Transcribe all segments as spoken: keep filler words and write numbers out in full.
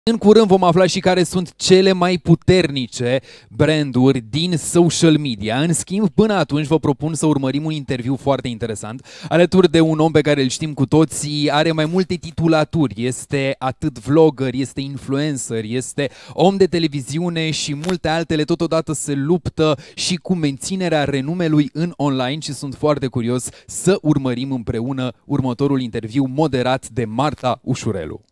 În curând vom afla și care sunt cele mai puternice branduri din social media. În schimb, până atunci vă propun să urmărim un interviu foarte interesant alături de un om pe care îl știm cu toții, are mai multe titulaturi, este atât vlogger, este influencer, este om de televiziune și multe altele, totodată se luptă și cu menținerea renumelui în online și sunt foarte curios să urmărim împreună următorul interviu moderat de Marta Ușurelu.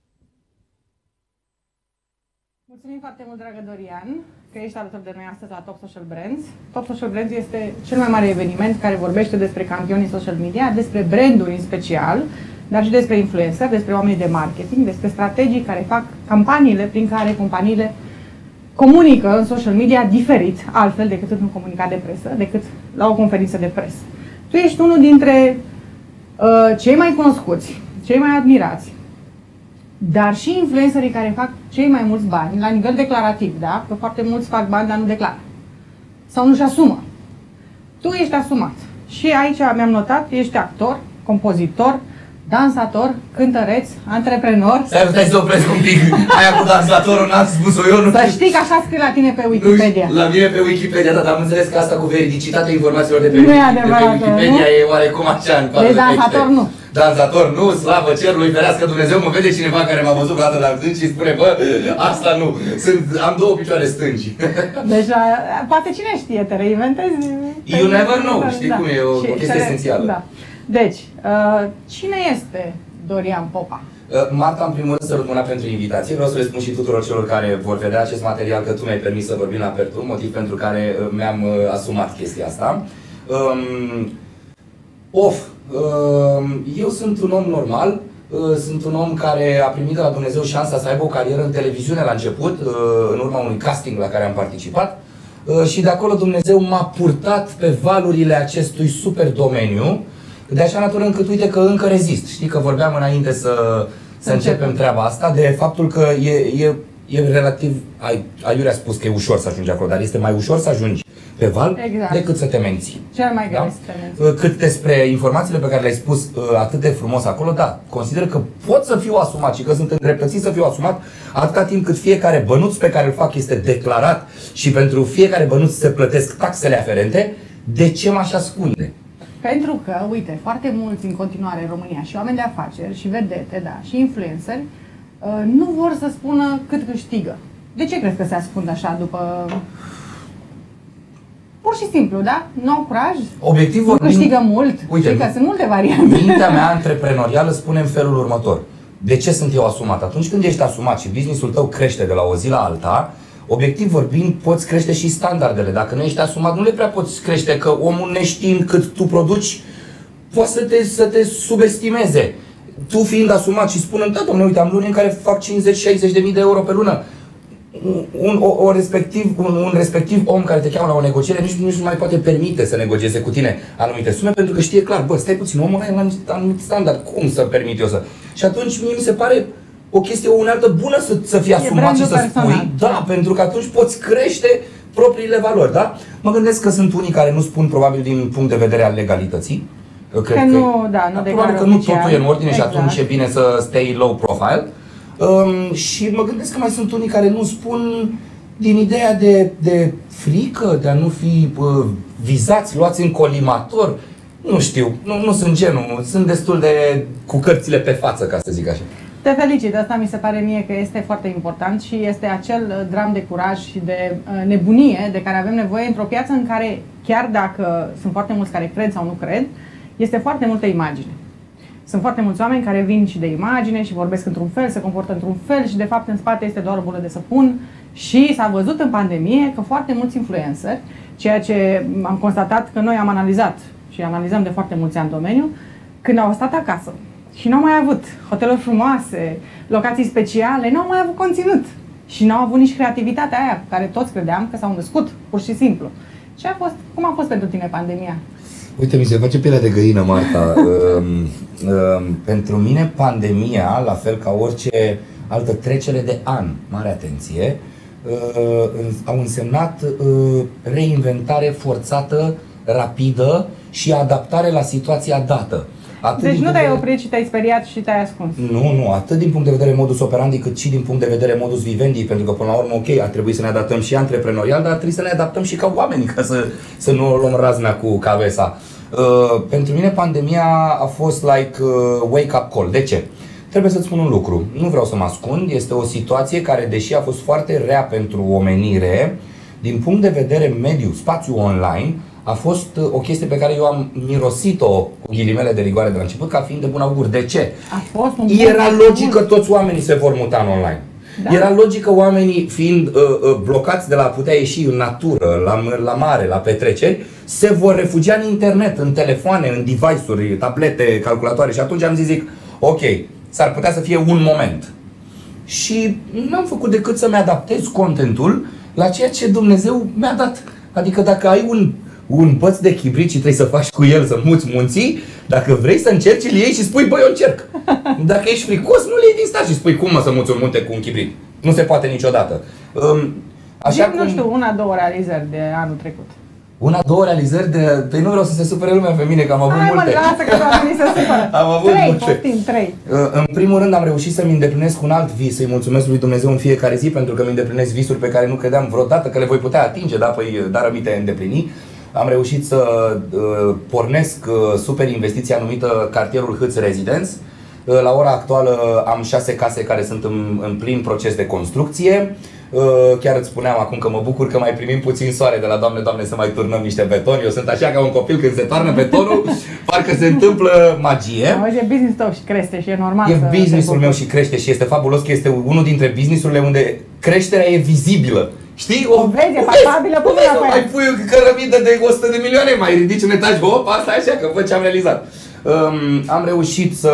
Mulțumim foarte mult, dragă Dorian, că ești alături de noi astăzi la Top Social Brands. Top Social Brands este cel mai mare eveniment care vorbește despre campionii social media, despre branduri în special, dar și despre influencer, despre oamenii de marketing, despre strategii care fac campaniile prin care companiile comunică în social media diferit, altfel decât în un comunicat de presă, decât la o conferință de presă. Tu ești unul dintre uh, cei mai cunoscuți, cei mai admirați, dar și influencerii care fac cei mai mulți bani, la nivel declarativ, da? Că foarte mulți fac bani, dar nu declară. Sau nu-și asumă. Tu ești asumat. Și aici mi-am notat, ești actor, compozitor, dansator, cântăreț, antreprenor. Stai, stai să opresc un pic. Aia cu dansatorul n-am spus-o eu. Nu să știi că așa scrie la tine pe Wikipedia. Nu, la mine pe Wikipedia, dar am înțeles că asta cu veridicitatea informațiilor de pe, nu Wiki, de pe Wikipedia nu? e oarecum așa. În de dansator nu. Dansator nu, slavă cerului, ferească Dumnezeu, mă vede cineva care m-a văzut vreodată la stânci și spune, bă, asta nu, Sunt, am două picioare stângi. Deci, poate cine știe, te reinventezi? You never know, știi da. cum e, o, o chestie esențială. Da. Deci, uh, cine este Dorian Popa? Marta, în primul rând, sărut mâna pentru invitație. Vreau să le spun și tuturor celor care vor vedea acest material că tu mi-ai permis să vorbim la Pertu, motiv pentru care mi-am asumat chestia asta. Um, of, um, eu sunt un om normal, uh, sunt un om care a primit de la Dumnezeu șansa să aibă o carieră în televiziune la început, uh, în urma unui casting la care am participat. Uh, și de acolo Dumnezeu m-a purtat pe valurile acestui super domeniu, de așa natură încât uite că încă rezist. Știi că vorbeam înainte să, să începem treaba asta, de faptul că e, e, e relativ, ai, aiurea spus că e ușor să ajungi acolo, dar este mai ușor să ajungi pe val exact. decât să te menții. Cel mai greu da? să te menții. Cât despre informațiile pe care le-ai spus atât de frumos acolo, da, consider că pot să fiu asumat și că sunt îndreptățit să fiu asumat atâta timp cât fiecare bănuț pe care îl fac este declarat și pentru fiecare bănuț se plătesc taxele aferente. De ce m-aș ascunde? Pentru că, uite, foarte mulți în continuare în România și oameni de afaceri și vedete, da, și influenceri nu vor să spună cât câștigă. De ce crezi că se ascund așa după... Pur și simplu, da? Nu au curaj? Obiectiv nu câștigă mult. Uite, că sunt multe variante. Mintea mea antreprenorială spune în felul următor. De ce sunt eu asumat? Atunci când ești asumat și businessul tău crește de la o zi la alta, obiectiv vorbind, poți crește și standardele. Dacă nu ești asumat, nu le prea poți crește, că omul neștiind cât tu produci, poate să te, să te subestimeze. Tu fiind asumat și spunând, da, domnule, uite, am luni în care fac cincizeci șaizeci de mii de euro pe lună. Un, o, o respectiv, un, un respectiv om care te cheamă la o negociere nici nu mai poate permite să negocieze cu tine anumite sume, pentru că știe clar, bă, stai puțin, omul ăla e la anumit standard, cum să permit eu să... Și atunci mie mi se pare o chestie, o unealtă bună să, să fii asumat și să personal. spui, da, pentru că atunci poți crește propriile valori, da? Mă gândesc că sunt unii care nu spun probabil din punct de vedere al legalității. Cred că, că nu, da, nu probabil că nu totul e în ordine exact. Și atunci e bine să stay low profile. Um, și mă gândesc că mai sunt unii care nu spun din ideea de, de frică, de a nu fi uh, vizați, luați în colimator. Nu știu, nu, nu sunt genul, sunt destul de cu cărțile pe față, ca să zic așa. Te felicit, asta mi se pare mie că este foarte important și este acel dram de curaj și de uh, nebunie de care avem nevoie într-o piață în care, chiar dacă sunt foarte mulți care cred sau nu cred, este foarte multă imagine. Sunt foarte mulți oameni care vin și de imagine și vorbesc într-un fel, se comportă într-un fel și de fapt în spate este doar o bulă de săpun. Și s-a văzut în pandemie că foarte mulți influenceri, ceea ce am constatat că noi am analizat și analizăm de foarte mulți ani în domeniu, când au stat acasă și n-au mai avut hoteluri frumoase, locații speciale, n-au mai avut conținut și n-au avut nici creativitatea aia cu care toți credeam că s-au născut, pur și simplu. Ce a fost, cum a fost pentru tine pandemia? Uite, mi se face pielea de găină, Marta. um, um, pentru mine pandemia, la fel ca orice altă trecere de an, mare atenție, uh, au însemnat uh, reinventare forțată, rapidă și adaptare la situația dată. Atât deci din nu punct te-ai de... oprit și te-ai speriat și te-ai ascuns. Nu, nu, atât din punct de vedere modus operandi, cât și din punct de vedere modus vivendi, pentru că până la urmă, ok, ar trebui să ne adaptăm și antreprenorial, dar ar trebui să ne adaptăm și ca oameni, ca să, să nu o luăm razna cu cabeza. Uh, pentru mine pandemia a fost like uh, wake-up call. De ce? Trebuie să-ți spun un lucru, nu vreau să mă ascund, este o situație care, deși a fost foarte rea pentru omenire, din punct de vedere mediu, spațiu online, a fost o chestie pe care eu am mirosit-o cu ghilimele de rigoare de la început ca fiind de bun augur. De ce? A fost un Era logic că toți oamenii se vor muta în online. Da. Era logic că oamenii, fiind uh, uh, blocați de la a putea ieși în natură, la, la mare, la petreceri, se vor refugia în internet, în telefoane, în device-uri, tablete, calculatoare. Și atunci am zis, zic, ok, s-ar putea să fie un moment. Și n-am făcut decât să-mi adaptez contentul la ceea ce Dumnezeu mi-a dat. Adică dacă ai un, un băț de chibrit și trebuie să faci cu el, să muți munții, dacă vrei să încerci, îl iei și spui, băi, eu încerc. Dacă ești fricos, nu le iei din start și spui, cum mă să muți un munte cu un chibrit? Nu se poate niciodată. Așa cum... Nu știu, una, două realizări de anul trecut. Una, două realizări de... Păi nu vreau să se supere lumea pe mine, că am avut Hai, multe. Hai mă, lasă că oamenii se supără. Am avut trei, multe. poftim, trei. În primul rând am reușit să-mi îndeplinesc un alt vis, să-i mulțumesc lui Dumnezeu în fiecare zi, pentru că mi îndeplinesc visuri pe care nu credeam vreodată că le voi putea atinge, dar păi, dar rămite îndeplini. Am reușit să uh, pornesc uh, super investiția numită cartierul Hâț Residence. Uh, la ora actuală am șase case care sunt în, în plin proces de construcție. Uh, chiar îți spuneam acum că mă bucur că mai primim puțin soare de la Doamne, Doamne, să mai turnăm niște beton. Eu sunt așa ca un copil, când se toarnă betonul, parcă se întâmplă magie. Auzi, e business tău și crește și e normal. E businessul meu și crește și este fabulos că este unul dintre businessurile unde creșterea e vizibilă. Știi? O, o vezi, e palpabilă până la mai pui o cărămidă de o sută de milioane, mai ridici un etaj, hop, asta e așa, că văd ce am realizat. Um, am reușit să,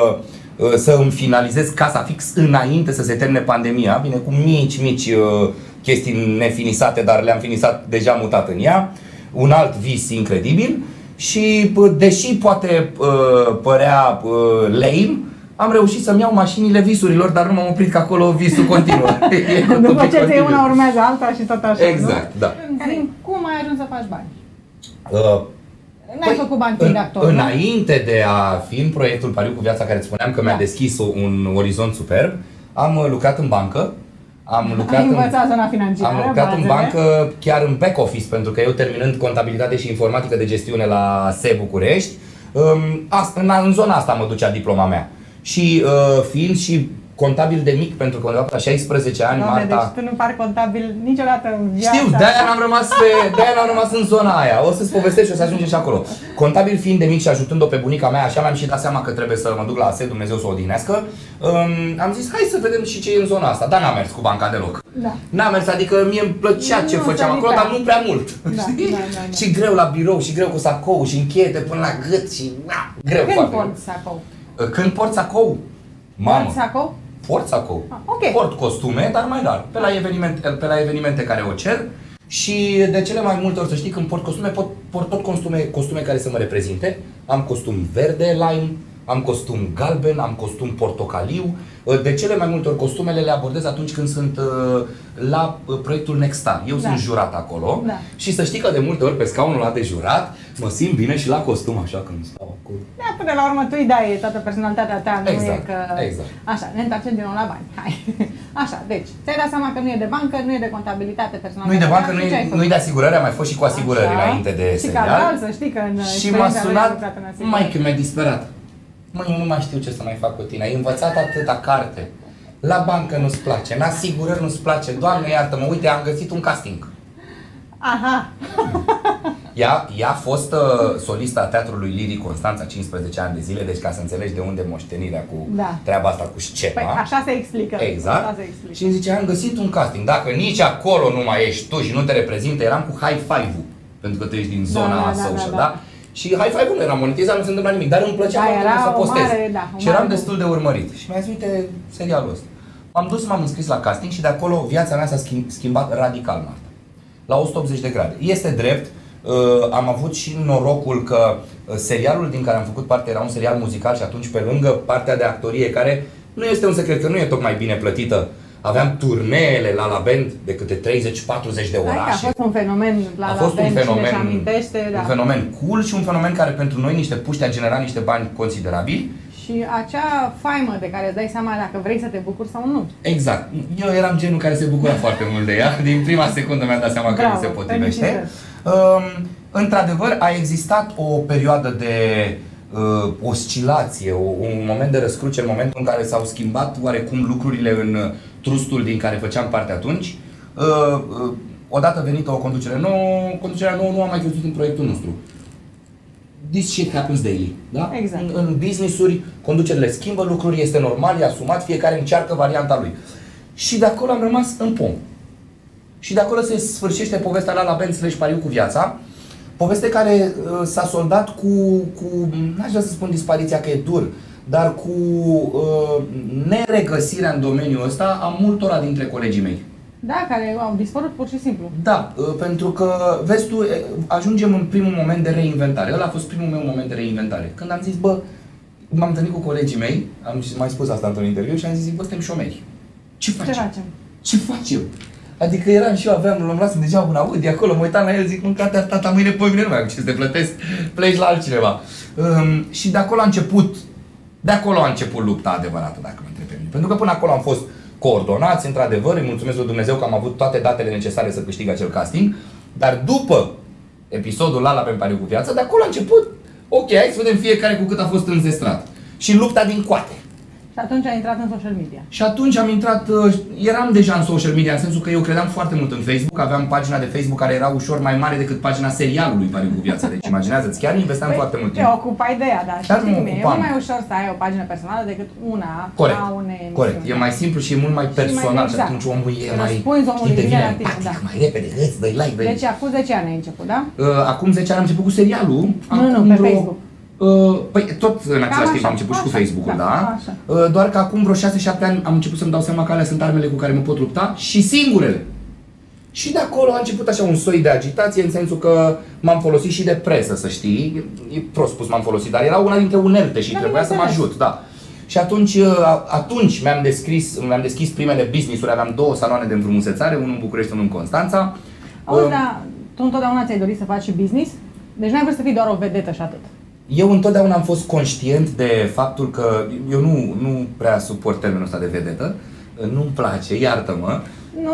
să îmi finalizez casa fix înainte să se termine pandemia, bine, cu mici, mici uh, chestii nefinisate, dar le-am finisat deja mutat în ea. Un alt vis incredibil și, deși poate uh, părea uh, lame, am reușit să-mi iau mașinile visurilor, dar nu m-am oprit că acolo visul continuă. După ce ți una urmează alta și tot așa. Exact, nu? da. Cum ai ajuns să faci bani? Uh, N-ai păi, făcut bani fiind actor, înainte de a fi în proiectul Pariu cu viața, care îți spuneam că da. mi-a deschis un orizont superb, am lucrat în bancă. Am lucrat, Ai învățat zona financiară, am lucrat bazele. în bancă, chiar în back office, pentru că eu, terminând contabilitate și informatică de gestiune la S E București, asta, în, în zona asta mă ducea diploma mea. Și uh, fiind și contabil de mic, pentru că undeva la șaisprezece ani, Doamne, Marta... deci tu nu pari contabil niciodată în viața. Știu, de-aia n-am rămas, pe, de-aia n-am rămas în zona aia. O să-ți povestesc și o să ajungem și acolo. Contabil fiind de mic și ajutând-o pe bunica mea, așa mi-am și dat seama că trebuie să mă duc la A S E, Dumnezeu să o odihnească. Um, am zis, hai să vedem și ce e în zona asta. Dar n-am mers cu banca deloc. Da. N-am mers, adică mie îmi plăcea ce nu făceam acolo, dar nu prea mult. Da, știi? da, da, da. Și greu la birou, și greu cu sacou, și încheiete până la gât, și na, greu Când foarte porți sacou? greu. Când porți sacou? Mamă. Porți sacou? Port sacou. Ah, okay. Port costume, dar mai rar. Pe la, evenimente, pe la evenimente care o cer. Și de cele mai multe ori, să știi, când port costume, pot, port tot costume, costume care să mă reprezinte. Am costum verde lime, am costum galben, am costum portocaliu. De cele mai multe ori costumele le abordez atunci când sunt la proiectul Nextar. Eu da. sunt jurat acolo da. și să știi că de multe ori pe scaunul ăla de jurat mă simt bine și la costum, așa, când stau acolo. Da, până la urmă tu îi dai toată personalitatea ta, nu exact, e că... Exact. Așa, ne întoarcem din nou la bani. Hai. Așa, deci, ți-ai dat seama că nu e de bancă, nu e de contabilitate personală. Nu e de bancă, nu e, nu e de asigurări, am mai fost și cu asigurări așa. Înainte de și serial. Și ca să știi că în și m-a sunat, mai că mi-a disperat. Măi, nu mai știu ce să mai fac cu tine, ai învățat atâta carte. La bancă nu-ți place, în asigurări nu-ți place, Doamne iartă-mă, uite, am găsit un casting. Aha. Ea, ea a fost uh, solistă a Teatrului Liric Constanța cincisprezece ani de zile, deci ca să înțelegi de unde moștenirea cu da. treaba asta cu scepa. Păi așa se explică. Exact. Așa se explică. Și îmi zice, am găsit un casting, dacă nici acolo nu mai ești tu și nu te reprezintă, eram cu high five-ul, pentru că tu ești din zona da, da, social, da? da? da? Și high five-ul nu era monetizat, nu se întâmpla nimic, dar îmi plăcea da, foarte mult să postez. Mare, da, și eram mare destul de urmărit. Și mi-a zis, uite, serialul ăsta. M-am dus, m-am înscris la casting și de acolo viața mea s-a schimbat radical, Marta. La o sută optzeci de grade. Este drept, uh, am avut și norocul că uh, serialul din care am făcut parte era un serial muzical și atunci pe lângă partea de actorie, care nu este un secret, că nu e tocmai bine plătită, aveam turneele la La Band de câte treizeci patruzeci de orașe. A fost un fenomen la a fost La Band, un fenomen, cine amintește, da. un fenomen cool și un fenomen care pentru noi, niște puști, a generat niște bani considerabili. Și acea faimă de care îți dai seama dacă vrei să te bucuri sau nu. Exact. Eu eram genul care se bucura foarte mult de ea. Din prima secundă mi-am dat seama că Bravo, nu se potrivește. Um, într-adevăr, a existat o perioadă de uh, oscilație, un moment de răscruce, în momentul în care s-au schimbat oarecum lucrurile în trustul din care făceam parte atunci. Uh, uh, odată venită o conducere nouă, conducerea nouă nu a mai crezut în proiectul nostru. This shit happens daily, da? Exact. În, în business-uri, conducerile schimbă lucruri, este normal, e asumat, fiecare încearcă varianta lui. Și de acolo am rămas în pom. Și de acolo se sfârșește povestea la La Band slash Pariu cu viața. Poveste care uh, s-a soldat cu, cu n-aș vrea să spun dispariția că e dur, dar cu uh, neregăsirea în domeniul ăsta a multora dintre colegii mei. Da, care au dispărut pur și simplu. Da, pentru că, vezi tu, ajungem în primul moment de reinventare. Ăla a fost primul meu moment de reinventare. Când am zis, bă, m-am întâlnit cu colegii mei, am mai spus asta într-un interviu și am zis, bă, suntem șomeri. Ce facem? Ce facem? Ce facem? Adică eram și eu, aveam, l-am luat deja un aud de acolo, mă uitam la el, zic, mâncate tata, mâine, poi mine nu mai am ce să te plătesc, pleci la altcineva. Um, și de acolo a început, de acolo a început lupta adevărată, dacă mă întreb pe mine. Pentru că până acolo am fost coordonați, într-adevăr, îi mulțumesc lui Dumnezeu că am avut toate datele necesare să câștig acel casting, dar după episodul ăla pe Pariu cu viața, de acolo a început, ok, hai să vedem fiecare cu cât a fost înzestrat. Și lupta din coate. Și atunci ai intrat în social media. Și atunci am intrat, eram deja în social media, în sensul că eu credeam foarte mult în Facebook, aveam pagina de Facebook care era ușor mai mare decât pagina serialului Pariu cu viața, deci imaginează-ți, chiar investeam Păi, foarte mult te timp. ocupai de ea, dar Dar știi nu cum e, e ocupam. mult mai ușor să ai o pagină personală decât una Corect, a unei emisiuni. corect, e mai simplu și e mult mai personal și, exact. atunci omul e mai, Răspunzi omului știi, bine devine la tine, empatic, da. mai repede, îți dai like, dai. Deci acum zece ani ai început, da? Uh, acum zece ani am început cu serialul. Nu, nu, pe Facebook. Uh, păi tot în același Cam timp așa, am început și cu așa, Facebook-ul, da, da? așa. Uh, doar că acum vreo șase șapte ani am început să-mi dau seama că alea sunt armele cu care mă pot lupta și singurele. Și de acolo a început așa un soi de agitație, în sensul că m-am folosit și de presă, să știi. E prost spus m-am folosit, dar era una dintre unelte și Da, trebuia să mă bineînțeles. ajut, da. Și atunci, atunci mi-am deschis, mi-am deschis primele business-uri, aveam două saloane de înfrumusețare, unul în București, unul în Constanța. Auzi, Um, dar tu întotdeauna ți-ai dorit să faci și business? Deci n-ai vrut să fii doar o vedetă și atât. Eu întotdeauna am fost conștient de faptul că eu nu, nu prea suport termenul ăsta de vedetă, nu-mi place, iartă-mă. Nu,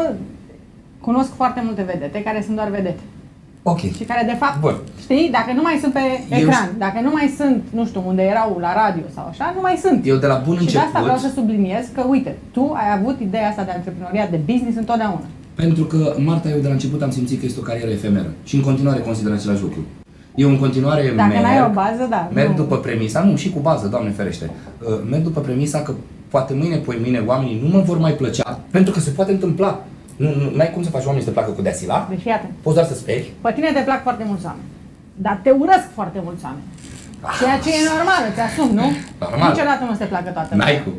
cunosc foarte multe vedete care sunt doar vedete. Ok. Și care de fapt, Bun. știi, dacă nu mai sunt pe Eu ecran, ș- dacă nu mai sunt, nu știu, unde erau la radio sau așa, nu mai sunt. Eu de la bun Și de asta început, vreau să subliniez că, uite, tu ai avut ideea asta de antreprenoriat, de business întotdeauna. pentru că Marta, eu de la început am simțit că este o carieră efemeră și în continuare consider același lucru. Eu în continuare Dacă merg, n-ai o bază, da. merg nu. după premisa, nu, și cu bază, Doamne ferește, uh, merg după premisa că poate mâine, poi mâine oamenii nu mă vor mai plăcea, pentru că se poate întâmpla. Nu, nu ai cum să faci oamenii să te placă cu deasila, Deci fii atent. poți doar să speri. Pe tine te plac foarte mulți oameni, dar te urăsc foarte mulți oameni. Ceea ce e normal, îți asumi, nu? Normal. Niciodată nu se placă toată lumea. N-ai cum.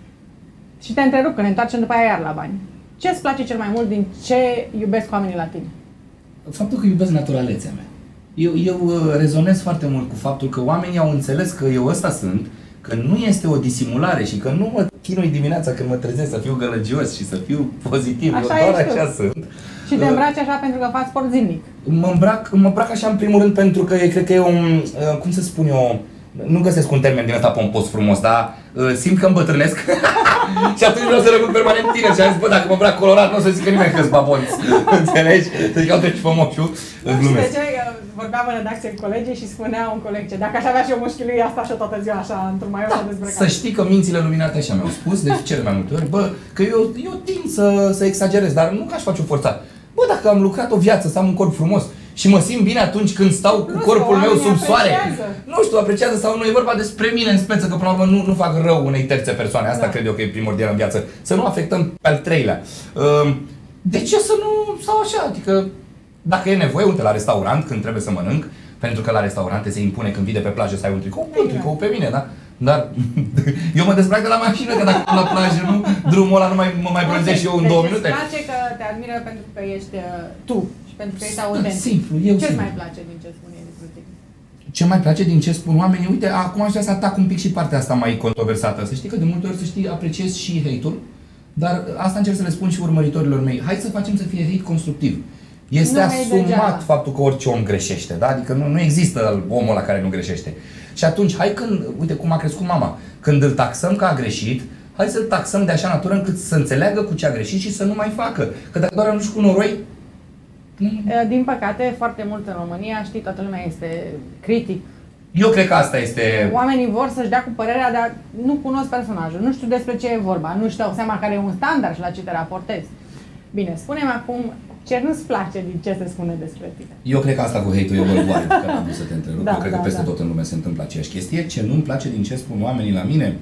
Și te întrerup, că ne întoarcem după aia iar la bani. Ce îți place cel mai mult din ce iubesc oamenii la tine? Faptul că iubesc naturalețea mea. Eu, eu uh, rezonez foarte mult cu faptul că oamenii au înțeles că eu ăsta sunt, că nu este o disimulare și că nu mă chinui dimineața când mă trezesc să fiu gălăgios și să fiu pozitiv. Așa Eu doar ești tu. așa sunt. Și te Uh, îmbraci așa pentru că faci sport zilnic. Mă îmbrac, mă îmbrac așa în primul rând pentru că e, cred că e un, uh, cum să spun eu, nu găsesc un termen din ăsta pompos frumos, dar uh, simt că îmbătrânesc și atunci vreau să rămân permanent tiner și am zis, bă, dacă mă îmbrac colorat, nu o să zică nimeni că-s babonți, înțelegi? Să zic, uite ce fămoșu, Nu știu de glumesc. ce, că vorbeam în redacție cu colegii și spunea un coleg ce dacă aș avea și eu mușchii lui, asta și toată ziua așa, într-un mai ușor dezbrăcat. Să știi că mințile luminate așa mi-au spus, de cele mai multe ori, bă, că eu, eu tind să, să exagerez, dar nu că aș face o forțat. Bă, dacă am lucrat o viață să am un corp frumos și mă simt bine atunci când stau cu Nu, corpul că meu oamenii sub soare, apreciază. nu știu, apreciază sau nu, e vorba despre mine în speță, că până la urmă nu, nu fac rău unei terțe persoane, asta Da. cred eu că e primordial în viață, să nu afectăm pe al treilea. Um, De ce să nu, sau așa, adică dacă e nevoie, uite, la restaurant, când trebuie să mănânc, pentru că la restaurante se impune când vii de pe plajă să ai un tricou, un tricou pe mine, da? Dar eu mă dezbrac de la mașină, că dacă la plajă nu, drumul ăla nu mai, mă mai brânzesc și eu în Deci două îți minute. place că te admiră pentru că ești uh, tu și pentru că ești autentic. Simplu, eu Ce-ți simplu. mai place din ce spune el despre tine? Ce mai place din ce spun oamenii, uite, acum aș vrea să atac un pic și partea asta mai controversată. Să știi că de multe ori, să știi, apreciez și hate-ul, Dar asta încerc să le spun și urmăritorilor mei. Hai să facem să fie hate constructiv. Este nu asumat faptul că orice om greșește, da? Adică nu, nu există omul ăla care nu greșește. Și atunci, hai când, uite cum a crescut mama, când îl taxăm că a greșit, hai să-l taxăm de așa natură încât să înțeleagă cu ce a greșit și să nu mai facă. Că dacă doar ajuns cu noroi... Din păcate, foarte mult în România, știi, toată lumea este critic. Eu cred că asta este... Oamenii vor să-și dea cu părerea, dar nu cunosc personajul, nu știu despre ce e vorba, nu știu seama care e un standard și la ce te raportezi. Bine, spune-mi acum ce nu-ți place din ce se spune despre tine. Eu cred că asta cu hate-ul e o bălboare pe care am vrut să te întreb. Da, Eu cred da, că peste da. tot în lume se întâmplă aceeași chestie. Ce nu-mi place din ce spun oamenii la mine,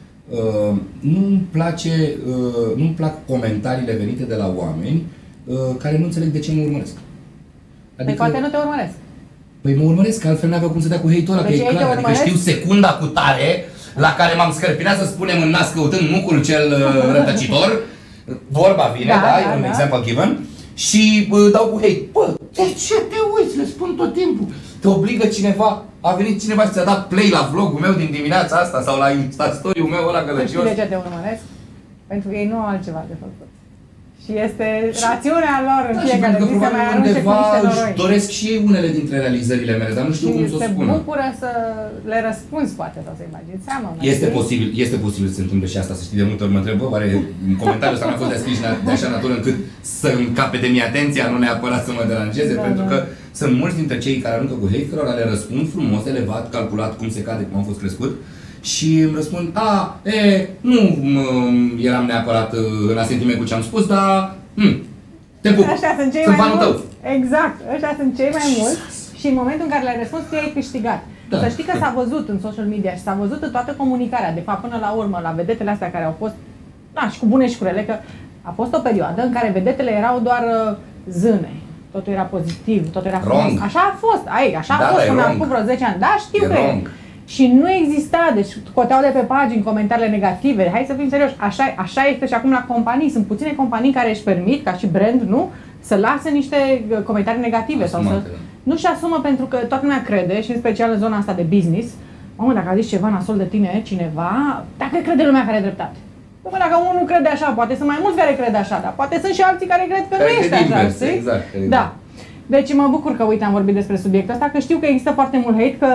uh, nu-mi place, uh, nu-mi plac comentariile venite de la oameni uh, care nu înțeleg de ce mă urmăresc. Adică... Păi poate nu te urmăresc. Păi mă urmăresc, că altfel n-avea cum să dea cu hate-ul ăla, Deci că e clar. Adică știu secunda cu tare la care m-am scărpinat, să spunem, în nas căutând mucul cel uh, rătăcitor. Vorba vine, da, da, da, e un da. example given. Și uh, dau cu hate. Bă, de ce te uiți? Le spun tot timpul. Te obligă cineva, a venit cineva și ți-a dat play la vlogul meu din dimineața asta sau la Insta story-ul meu ăla gălăgios. Știi de ce te urmăresc? Pentru că ei nu au altceva de făcut. Și este rațiunea lor în da, fiecare zi să mai arunce cu niște noroi. Doresc și ei unele dintre realizările mele, dar nu știu și cum să o spun. se bucură să le răspunzi, poate, sau să-i bagi în seamă. Este posibil, este posibil să se întâmple și asta, să știi, de multe ori mă întreb, bă, oare în comentariul ăsta n-a fost de scris de așa natură încât să-mi cape de mie atenția, nu neapărat să mă deranjeze, da, pentru da. că sunt mulți dintre cei care aruncă cu hate, cărora le răspund frumos, elevat, calculat, cum se cade, cum am fost crescut. Și îmi răspund, a, e, nu mă, eram neapărat în asentiment cu ce am spus, dar hm, te pup, ăștia sunt cei sunt mai fanul tău. mulți. Exact, ăștia sunt cei mai mulți și în momentul în care le-ai răspuns, tu ai câștigat. Da. Să știi că s-a văzut în social media și s-a văzut în toată comunicarea, de fapt până la urmă, la vedetele astea care au fost, da, și cu bune și cu rele, că a fost o perioadă în care vedetele erau doar zâne. Totul era pozitiv, totul era frumos. Așa a fost, ai, așa da, a fost da, până acum vreo zece ani. Da, știu e că e. Și nu exista, deci coteau de pe pagini comentariile negative. Hai să fim serioși, așa, așa este și acum la companii. Sunt puține companii care își permit, ca și brand, nu? Să lase niște comentarii negative. Sau să... Nu și asumă pentru că toată lumea crede, și în special în zona asta de business, mamă, dacă a zis ceva nasol de tine, cineva, dacă crede lumea care are dreptate. Păi, dacă unul crede așa, poate sunt mai mulți care cred așa, dar poate sunt și alții care cred că care nu este așa, invers, știi? exact, exact. Da. Deci mă bucur că, uite, am vorbit despre subiectul ăsta, că știu că există foarte mult hate, că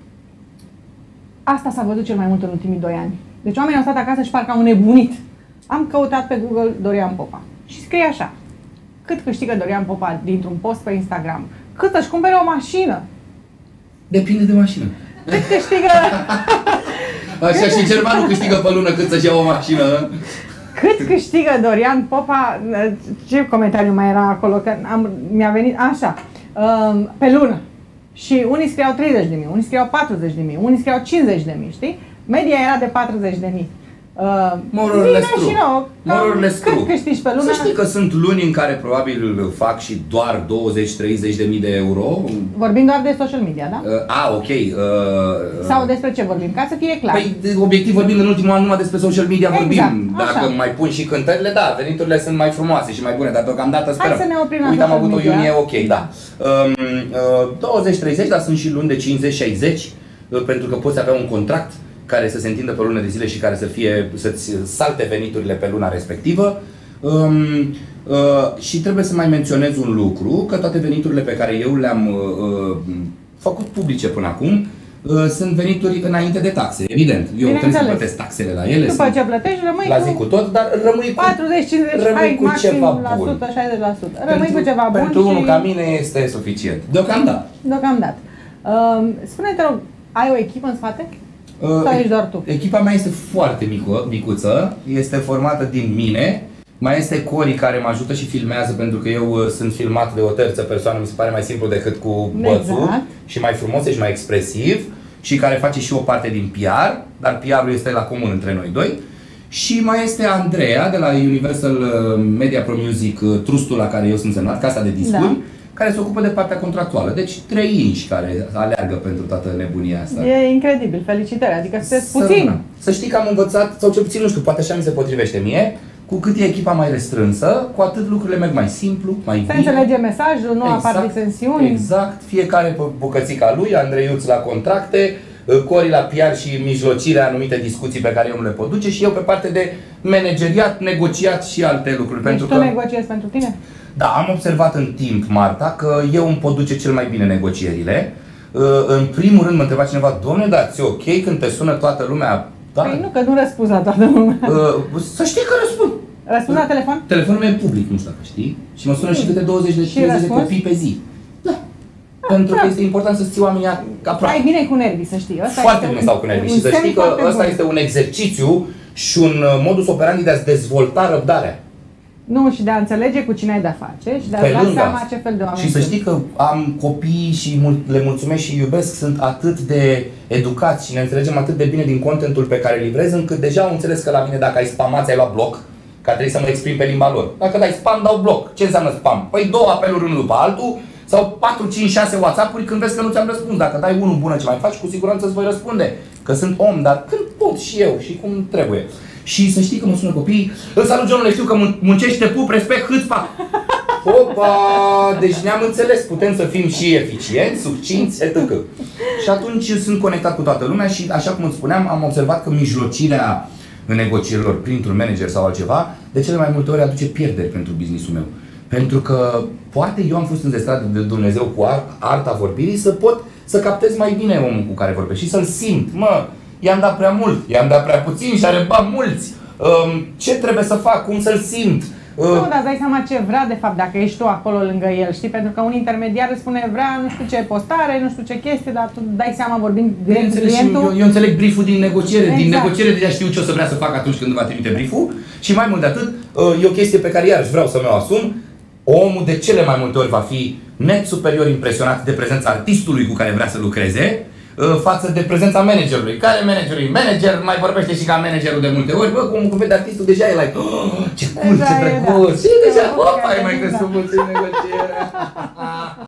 asta s-a văzut cel mai mult în ultimii doi ani. Deci oamenii au stat acasă și parcă au nebunit. Am căutat pe Google Dorian Popa și scrie așa: cât câștigă Dorian Popa dintr-un post pe Instagram? Cât să-și cumpere o mașină? Depinde de mașină. Cât câștigă... Așa și germanul câștigă pe lună cât să-și ia o mașină. Cât câștigă Dorian Popa? Ce comentariu mai era acolo? Că am, mi-a venit așa. Um, pe lună. Și unii scriau treizeci de mii, unii scriau patruzeci de mii, unii scriau cincizeci de mii, știi? Media era de patruzeci de mii. Uh, Morurile stru. Morurile stru. Cât câștigi pe lună? Să știi că sunt luni în care probabil fac și doar douăzeci treizeci de mii de euro. Vorbim doar de social media, da? Uh, a, ok. Uh, Sau despre ce vorbim? Ca să fie clar. Păi, obiectiv vorbind, în ultimul an numai despre social media exact, vorbim. așa. Dacă mai pun și cântările, da, veniturile sunt mai frumoase și mai bune, dar deocamdată sperăm. Hai să ne oprim la Uite, am avut media. o iunie, ok, da. Um, uh, douăzeci treizeci, dar sunt și luni de cincizeci șaizeci, uh, pentru că poți avea un contract care să se întindă pe lună de zile și care să fie, să-ți salte veniturile pe luna respectivă. Um, uh, și trebuie să mai menționez un lucru, că toate veniturile pe care eu le-am uh, făcut publice până acum uh, sunt venituri înainte de taxe, evident. Eu trebuie să plătesc taxele la ele. După ce plătești, rămâi la zi cu tot, dar rămâi cu patruzeci cincizeci, hai maxim la o sută șaizeci la sută. Rămâi pentru, cu ceva bun. Pentru și... unul ca mine este suficient. Deocamdată. Deocamdată. Uh, spune-te rog, ai o echipă în spate? Uh, Sau ești doar tu? Echipa mea este foarte mică, micuță, este formată din mine. Mai este Cori care mă ajută și filmează, pentru că eu sunt filmat de o terță persoană, mi se pare mai simplu decât cu bățul, exact. Și mai frumos și mai expresiv, și care face și o parte din P R, dar P R-ul este la comun între noi doi. Și mai este Andreea de la Universal Media Pro Music, trustul la care eu sunt semnat, casa de discuri, da. Care se ocupă de partea contractuală. Deci trei inși care aleargă pentru toată nebunia asta. E incredibil, felicitări, adică sunteți puțin. Să știi că am învățat, sau cel puțin nu știu, poate așa mi se potrivește mie, cu cât e echipa mai restrânsă, cu atât lucrurile merg mai simplu, mai bine. Se înțelege mesajul, nu exact, apar disensiuni. Exact, fiecare pe bucățica lui, Andreiuț la contracte, Cori la P R și mijlocirea anumite discuții pe care eu nu le pot duce și eu pe parte de manageriat, negociat și alte lucruri. Deci pentru tu că... negociezi pentru tine? Da, am observat în timp, Marta, că eu îmi pot duce cel mai bine negocierile. În primul rând mă întreba cineva, dom'le, dar ți-e ok când te sună toată lumea? Da. Păi nu, că nu răspunzi la toată lumea. Să știi că răspund. Răspunzi la telefon? Telefonul meu e public, nu știu dacă știi. Și mă sună și câte douăzeci de treizeci de copii pe zi. Da. Pentru că este important să ții oamenii aproape. Ai bine cu nervii, să știi. Asta foarte bine stau cu nervii și să știi că ăsta este un exercițiu și un modus operandi de a-ți dezvolta răbdarea. Nu, și de a înțelege cu cine ai de-a face și de a-ți da seama ce fel de oameni Și să știi că am copii și le mulțumesc și iubesc, sunt atât de educați și ne înțelegem atât de bine din contentul pe care îl livrez, încât deja au înțeles că la mine dacă ai spamat, ți-ai luat bloc, că trebuie să mă exprim pe limba lor. Dacă dai spam, dau bloc. Ce înseamnă spam? Păi două apeluri unul după altul sau patru, cinci, șase WhatsApp-uri când vezi că nu ți-am răspuns. Dacă dai unul bună ce mai faci, cu siguranță îți voi răspunde. Că sunt om, dar când pot și eu și cum trebuie. Și să știi că mă sună copiii, îl salut, Johnule, știu că muncești, te pup, respect, hâțpa. Opa, deci ne-am înțeles, putem să fim și eficienți, succinți, et cetera. Și atunci sunt conectat cu toată lumea și, așa cum îți spuneam, am observat că mijlocirea în negocierilor printr-un manager sau altceva, de cele mai multe ori aduce pierderi pentru business-ul meu. Pentru că poate eu am fost înzestrat de Dumnezeu cu arta vorbirii să pot să captez mai bine omul cu care vorbesc și să-l simt. Mă, i-am dat prea mult, i-am dat prea puțin și are bani mulți. Ce trebuie să fac, cum să-l simt? Nu, dar îți dai seama ce vrea de fapt dacă ești tu acolo lângă el, știi? Pentru că un intermediar îți spune vrea nu știu ce postare, nu știu ce chestie, dar tu dai seama vorbind direct cu clientul. Eu, eu înțeleg brieful din negociere, exact. Din negociere deja știu ce o să vrea să fac atunci când va trimite brieful și mai mult de atât, e o chestie pe care iarăși vreau să mi-o asum. Omul de cele mai multe ori va fi net superior impresionat de prezența artistului cu care vrea să lucreze față de prezența managerului. Care managerului? Manager mai vorbește și ca managerul de multe ori. Bă, cum, cum vede artistul, deja e like, oh, ce cool, ce drăguț. Și deja, opa, ai mai crescut puțin negocierea.